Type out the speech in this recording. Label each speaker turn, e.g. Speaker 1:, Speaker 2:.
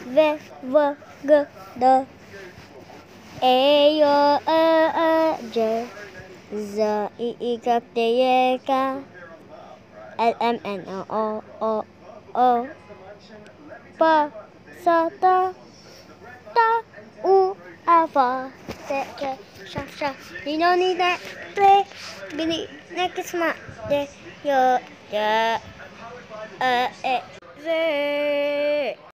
Speaker 1: V, G, D, E, J, J, Z, I, K, L, M, N, O, P, S, T, U, F, Z, K, Š, Ni, No, Ni, Ne, Re, Bini, Nekisma, De, Yo, Ja, E, Z.